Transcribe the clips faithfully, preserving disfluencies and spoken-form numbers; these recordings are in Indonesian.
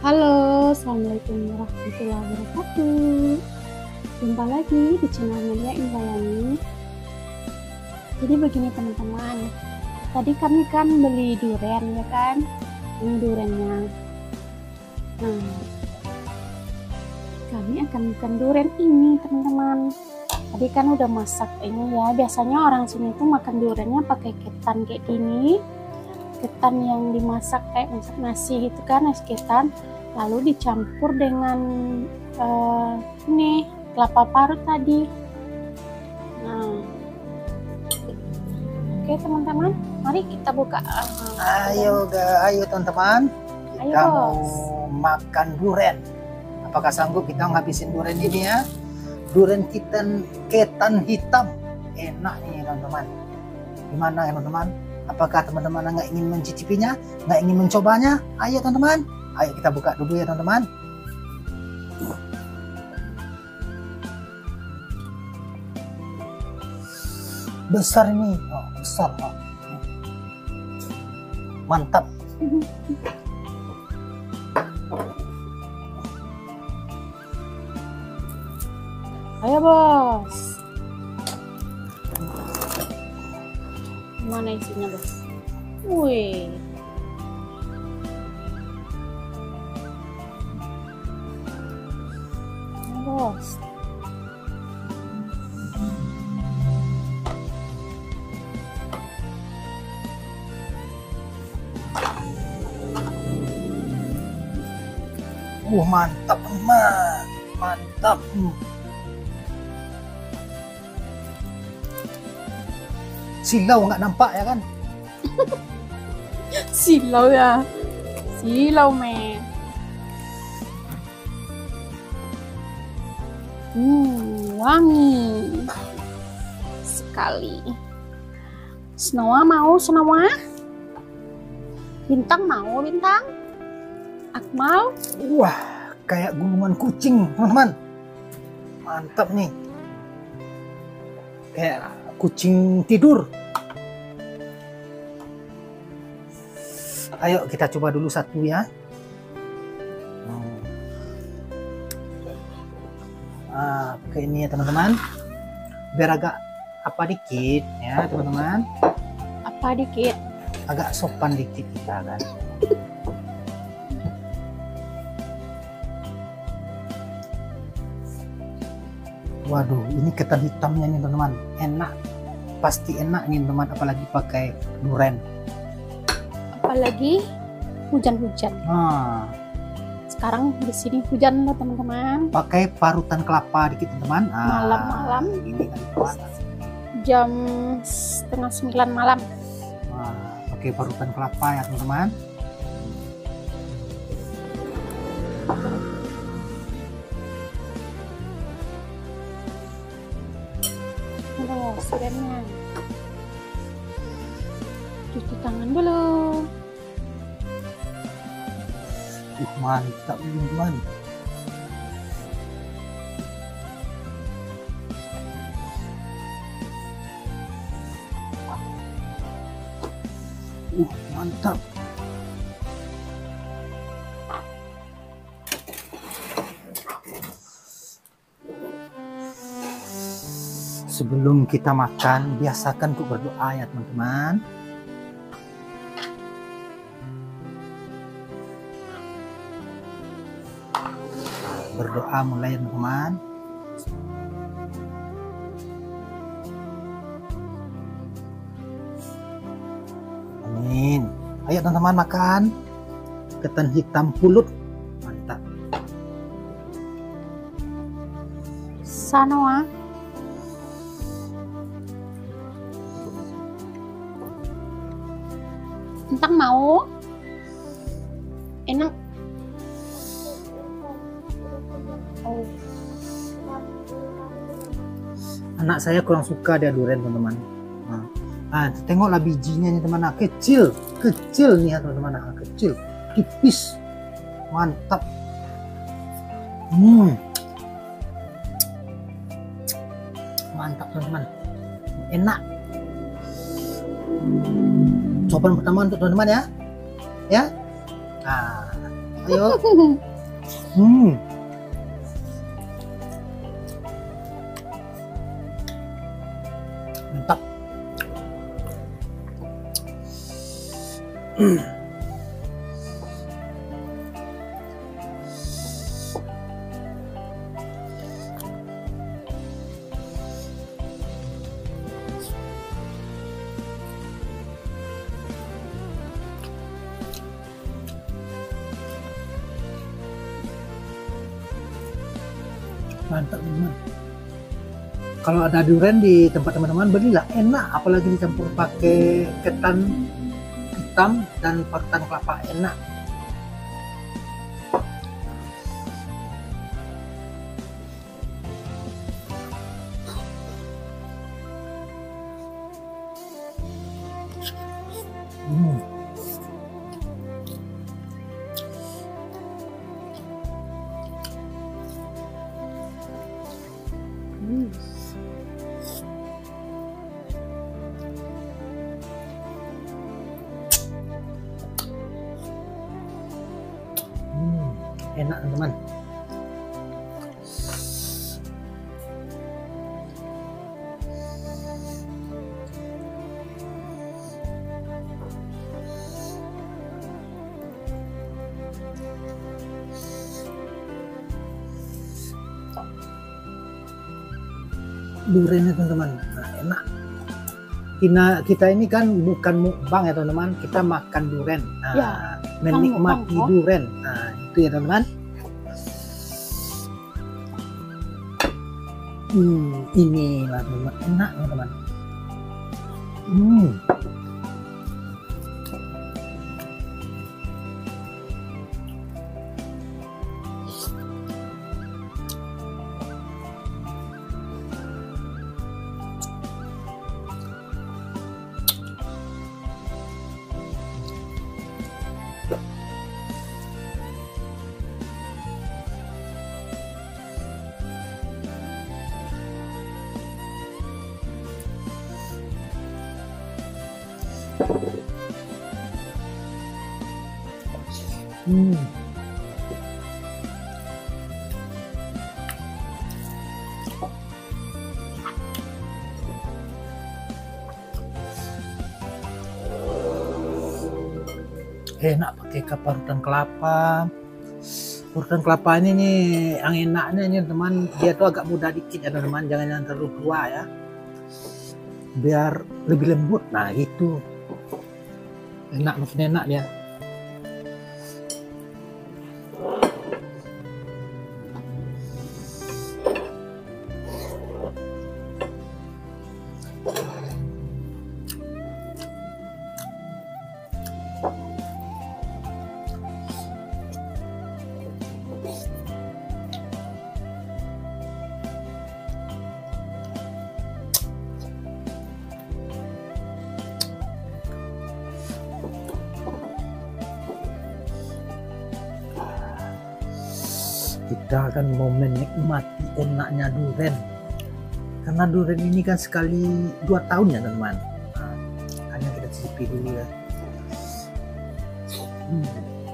Halo, assalamualaikum warahmatullahi wabarakatuh. Jumpa lagi di channel Melia Indrayani. Jadi begini teman-teman, tadi kami kan beli durian ya kan, ini duriannya. Nah, kami akan makan durian ini teman-teman. Tadi kan udah masak ini ya. Biasanya orang sini tuh makan duriannya pakai ketan kayak gini. Ketan yang dimasak kayak masak nasi gitu kan, nasi ketan, lalu dicampur dengan uh, ini kelapa parut tadi. Nah, oke teman-teman, mari kita buka. Uh, ayo ga, ayo teman-teman, kita ayo, mau makan durian. Apakah sanggup kita ngabisin durian ini ya? Durian ketan ketan hitam, enak nih teman-teman. Gimana ya teman-teman? Apakah teman-teman nggak ingin mencicipinya, nggak ingin mencobanya? Ayo teman-teman, ayo kita buka dulu ya teman-teman. Besar ini, oh, besar, oh. Mantap. Ayo bos. Mana isinya bos? Wih, bos. Uh, mantap teman, mantap. Hmm. Silau nggak nampak ya kan? Silau ya, silau men. Hmm, wangi sekali. Snowa mau Snowa? Bintang mau Bintang? Akmal? Wah, kayak gulungan kucing teman-teman. Mantap nih. Kayak kucing tidur. Ayo kita coba dulu satu ya. Nah, pakai ini ya teman-teman. Biar agak apa dikit ya teman-teman. Apa dikit? Agak sopan dikit kita kan. Waduh, ini ketan hitamnya nih teman-teman. Enak. Pasti enak nih teman-teman, apalagi pakai durian. Apalagi hujan-hujan. Nah, sekarang di sini hujan loh teman-teman. pakai parutan kelapa dikit teman-teman. Malam-malam. Ah, ini kan kelapa. Jam setengah sembilan malam. Nah, pakai parutan kelapa ya teman-teman. Terus duriannya. Cuci tangan dulu. Uh, mantap teman-teman. Uh, mantap. Sebelum kita makan, biasakan untuk berdoa ya teman-teman. Berdoa mulai teman-teman. Amin. Ayo teman-teman makan ketan hitam pulut. Mantap. Sanoa. Bintang mau? Enak. Oh. Anak saya kurang suka dia durian teman-teman. Nah, nah, tengoklah bijinya nih teman-teman, kecil, kecil nih ya teman-teman, nah, kecil, tipis, mantap. Hmm, mantap teman-teman, enak. Coba pertama untuk teman-teman ya, ya. Nah, Ayo. Hmm. Mantap. Mantap teman. Kalau ada durian di tempat teman-teman belilah, enak, apalagi dicampur pakai ketan hitam dan parutan kelapa, enak. Hmm. Hmm. Hmm, enak teman-teman. Duriannya teman-teman, nah, enak. Kita, kita ini kan bukan mukbang ya teman-teman, kita makan durian, nah, Ya, menikmati mukbang, durian, nah itu ya teman-teman. Hmm, inilah teman-teman, enak teman-teman. Hmm. Hmm. Enak pakai parutan kelapa. Parutan kelapa ini nih yang enaknya nih teman, dia tuh agak muda dikit ya teman, jangan yang terlalu tua ya, biar lebih lembut. Nah gitu, enak, makin enak ya. Kita akan mau menikmati enaknya durian, karena durian ini kan sekali dua tahun ya teman. Nah, hanya kita cicipi dulu ya. Hmm.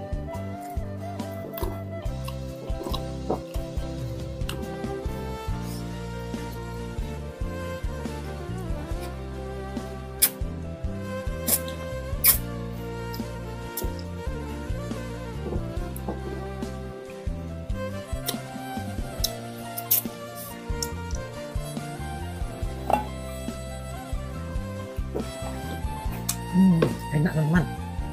Hmm, enak teman-teman.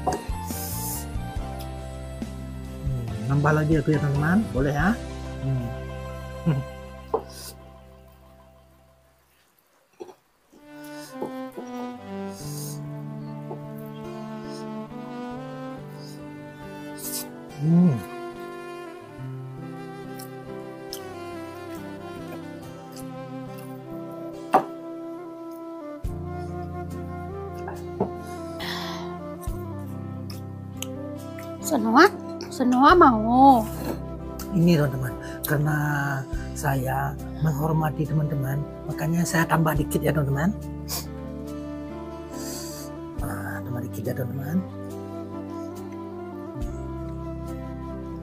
Hmm, nambah lagi aku ya teman-teman, boleh ya. Hmm. Hmm. Hmm. Senoa, Senoa mau. Ini teman-teman, karena saya menghormati teman-teman, makanya saya tambah dikit ya teman-teman. Nah, tambah dikit ya teman-teman.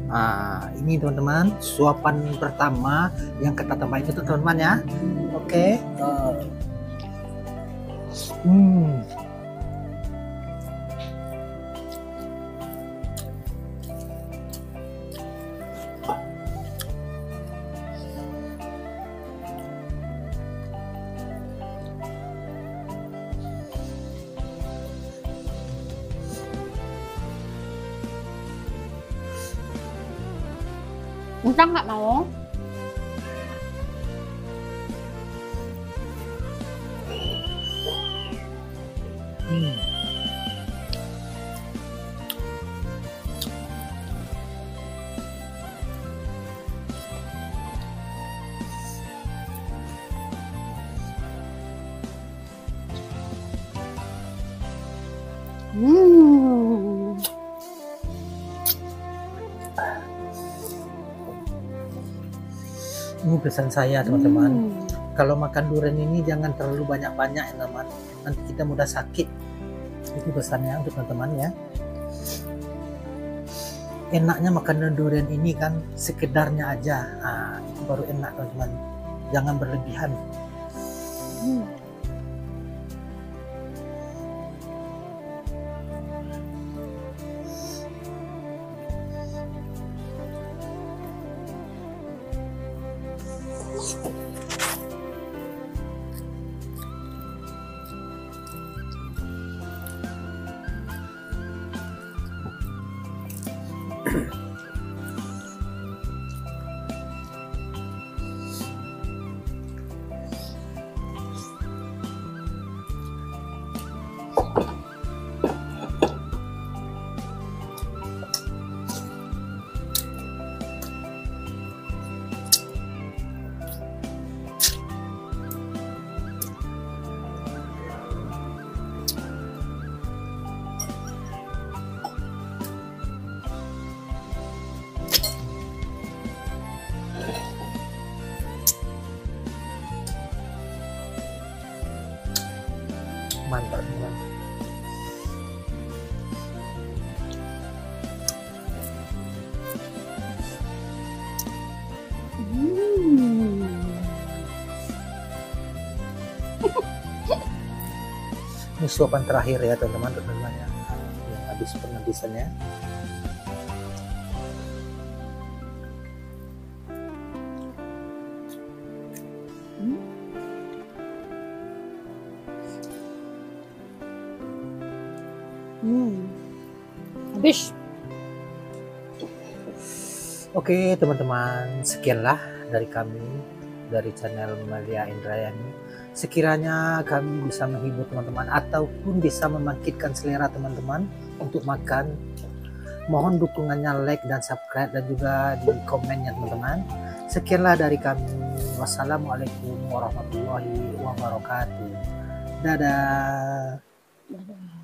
Nah, ini teman-teman suapan pertama yang kita tambahin itu teman-teman ya. Oke. Hmm. Entah nggak mau. Hmm. Hmm. Ini pesan saya teman-teman. Hmm. Kalau makan durian ini jangan terlalu banyak-banyak ya teman. Nanti kita mudah sakit. Itu pesannya untuk teman-teman ya. Enaknya makan durian ini kan sekedarnya aja. Nah, itu baru enak teman-teman. Jangan berlebihan. Hmm. Mantap teman. Hmm. Ini suapan terakhir ya teman-teman, teman-teman ya. Yang habis penghabisannya. Hmm. Hmm. Habis. Oke teman-teman, sekianlah dari kami, dari channel Malia Indrayani. Sekiranya kami bisa menghibur teman-teman ataupun bisa membangkitkan selera teman-teman untuk makan, mohon dukungannya, like dan subscribe, dan juga di komennya teman-teman. Sekianlah dari kami. Wassalamualaikum warahmatullahi wabarakatuh. Dadah. Dadah.